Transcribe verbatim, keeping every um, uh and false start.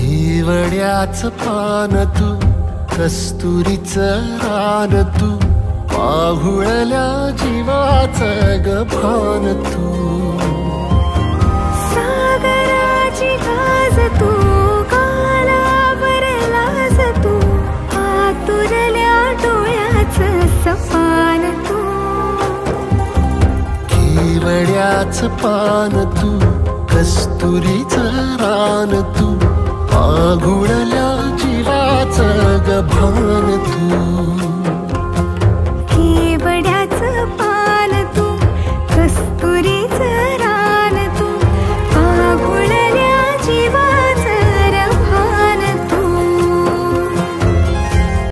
केवड्याच पान तू, कस्तुरीचं रान तू, पाहुळल्या जीवाचं ग भान तू. सागराची गाज तू, कालावर लाज तू, आतुरल्या डोळ्याचं सपान तू. केवड्याच पान तू, कस्तुरीचं रान तू, पाहुळल्या जीवाचं ग भान तू.